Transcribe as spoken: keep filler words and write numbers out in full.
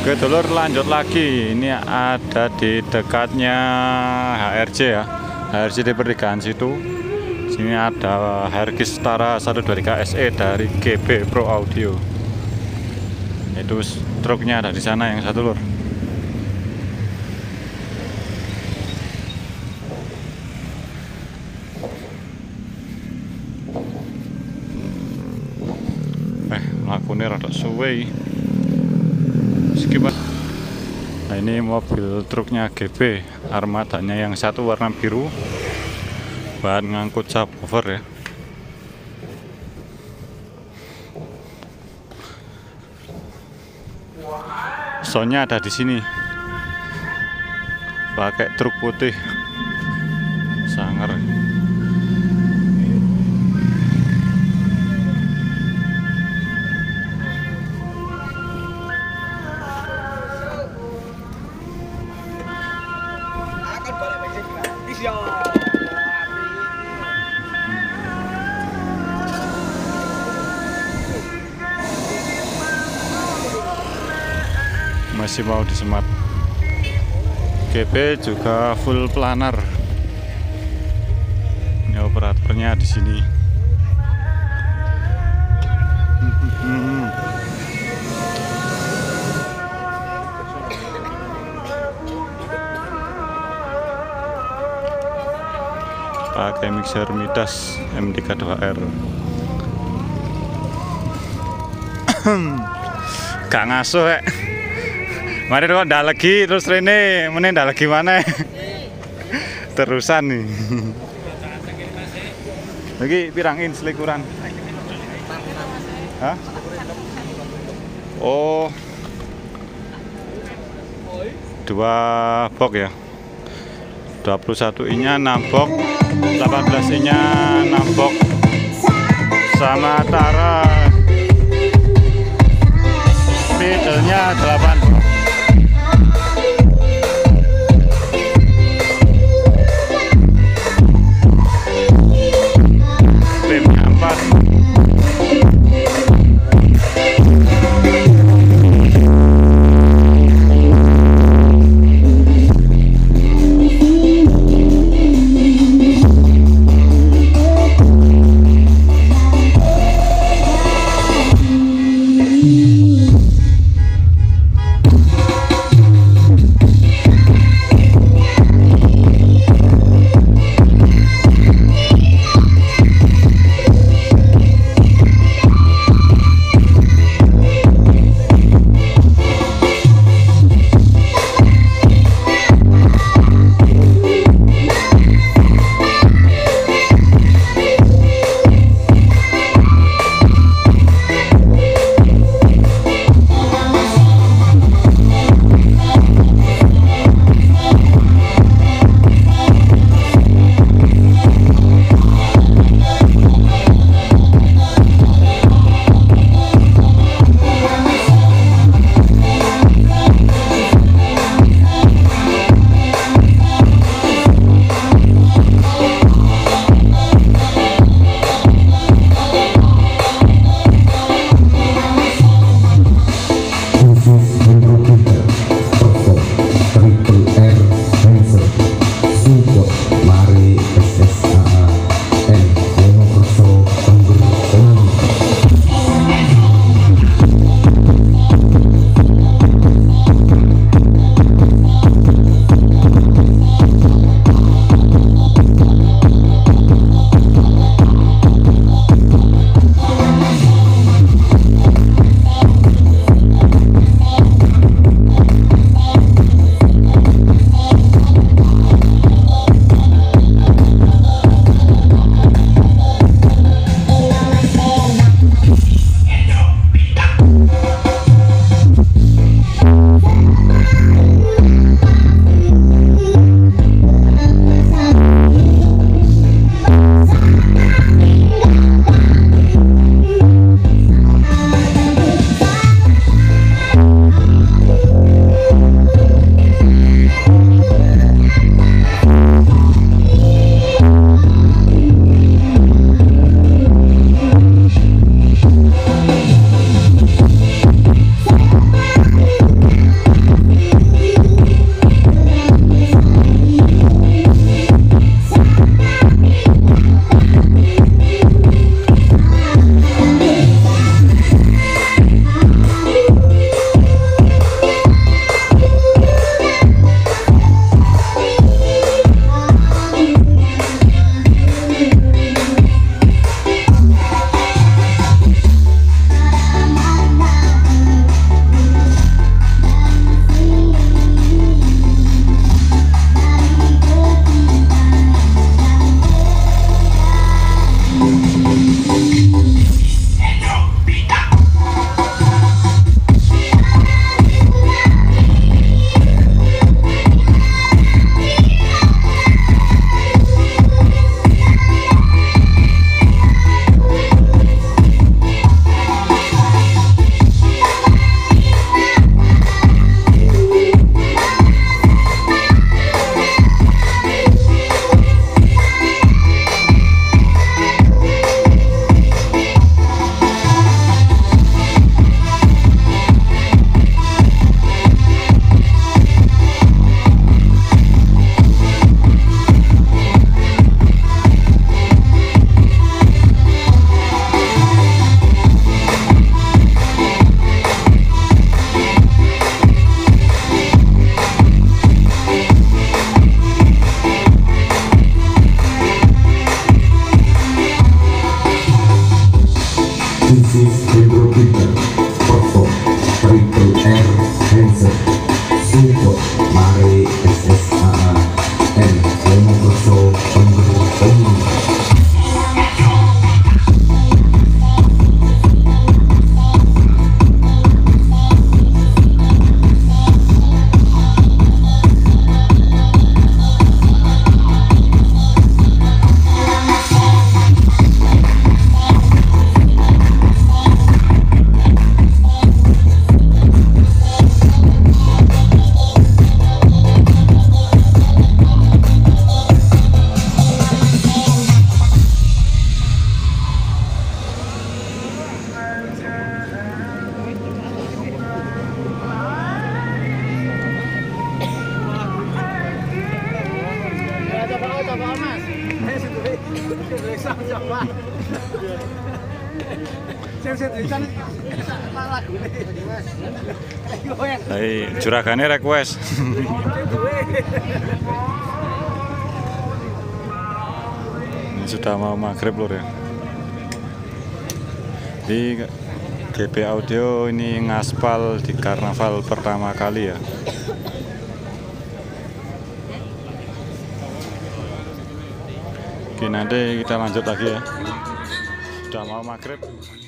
Oke dulur, lanjut lagi. Ini ada di dekatnya H R C ya, H R C di pertigaan situ. Sini ada Herkis Setara seratus dua puluh tiga S E dari G B Pro Audio. Itu truknya ada di sana yang satu lur. Eh, melakukannya rada suwe. Skip. Nah, ini mobil truknya G B, armadanya yang satu warna biru, bahan ngangkut subwoofer ya. Soalnya ada di sini, pakai truk putih, sangar. Masih mau disemat. G B juga full planar. Ini operatornya di sini. Pakai mixer Midas M tiga puluh dua R. Gak ngasuh ya. Mari kok ndak lagi terus rene meneh ndak lagi mana? Terusan nih. Lagi pirangin selikuran. Hah? Oh. Dua box ya. dua puluh satu innya enam box, delapan belas innya enam box. Sama Tara. Speedernya delapan box. Hai, juragane request. Ini sudah mau maghrib lur ya. Di G B Audio ini ngaspal di karnaval pertama kali ya. Oke, nanti kita lanjut lagi ya. Sudah mau maghrib.